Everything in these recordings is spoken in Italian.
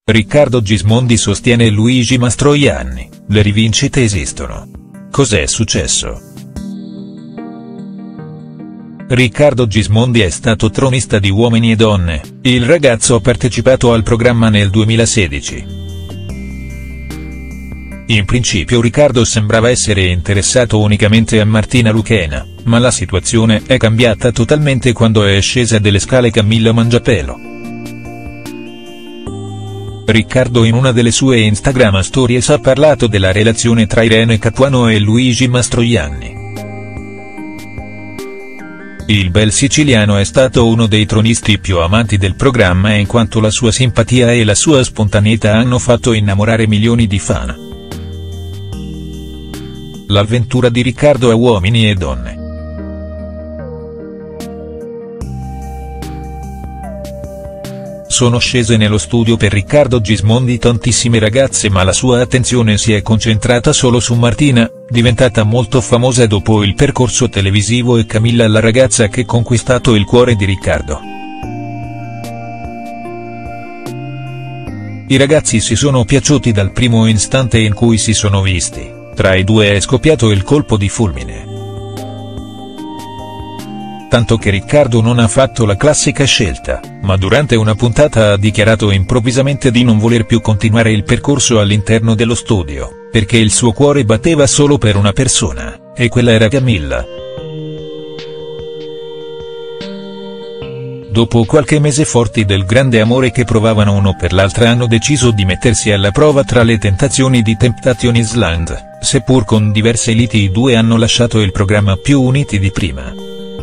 Riccardo Gismondi sostiene Luigi Mastroianni, le rivincite esistono. Cos'è successo? Riccardo Gismondi è stato tronista di Uomini e Donne, il ragazzo ha partecipato al programma nel 2016. In principio Riccardo sembrava essere interessato unicamente a Martina Luchena, ma la situazione è cambiata totalmente quando è scesa delle scale Camilla Mangiapelo. Riccardo in una delle sue Instagram Stories ha parlato della relazione tra Irene Capuano e Luigi Mastroianni. Il bel siciliano è stato uno dei tronisti più amati del programma in quanto la sua simpatia e la sua spontaneità hanno fatto innamorare milioni di fan. L'avventura di Riccardo a Uomini e Donne. Sono scese nello studio per Riccardo Gismondi tantissime ragazze, ma la sua attenzione si è concentrata solo su Martina, diventata molto famosa dopo il percorso televisivo, e Camilla, la ragazza che ha conquistato il cuore di Riccardo. I ragazzi si sono piaciuti dal primo istante in cui si sono visti, tra i due è scoppiato il colpo di fulmine. Tanto che Riccardo non ha fatto la classica scelta, ma durante una puntata ha dichiarato improvvisamente di non voler più continuare il percorso all'interno dello studio, perché il suo cuore batteva solo per una persona, e quella era Camilla. Dopo qualche mese forti del grande amore che provavano uno per l'altra, hanno deciso di mettersi alla prova tra le tentazioni di Temptation Island, seppur con diverse liti i due hanno lasciato il programma più uniti di prima.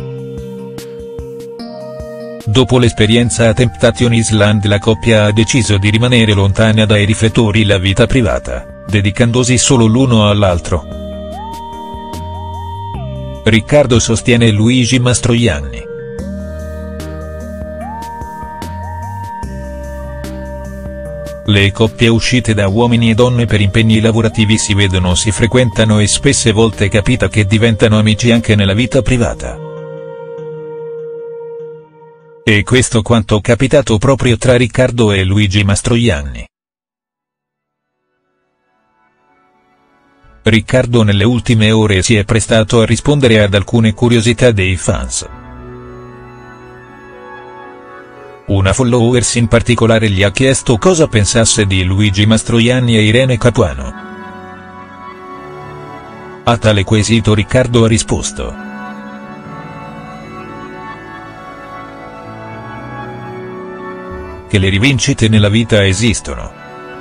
Dopo l'esperienza a Temptation Island la coppia ha deciso di rimanere lontana dai riflettori la vita privata, dedicandosi solo l'uno all'altro. Riccardo sostiene Luigi Mastroianni. Le coppie uscite da Uomini e Donne per impegni lavorativi si vedono, si frequentano e spesse volte capita che diventano amici anche nella vita privata. E questo quanto capitato proprio tra Riccardo e Luigi Mastroianni. Riccardo nelle ultime ore si è prestato a rispondere ad alcune curiosità dei fans. Una followers in particolare gli ha chiesto cosa pensasse di Luigi Mastroianni e Irene Capuano. A tale quesito Riccardo ha risposto: che le rivincite nella vita esistono.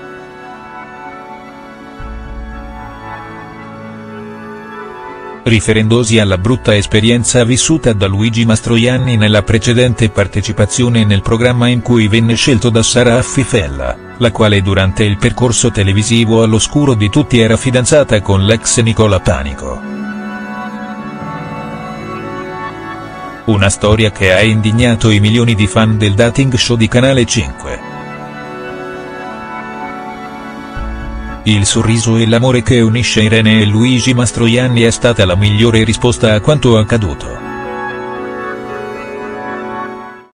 Riferendosi alla brutta esperienza vissuta da Luigi Mastroianni nella precedente partecipazione nel programma in cui venne scelto da Sara Affifella, la quale durante il percorso televisivo all'oscuro di tutti era fidanzata con l'ex Nicola Panico. Una storia che ha indignato i milioni di fan del dating show di Canale 5. Il sorriso e l'amore che unisce Irene e Luigi Mastroianni è stata la migliore risposta a quanto accaduto.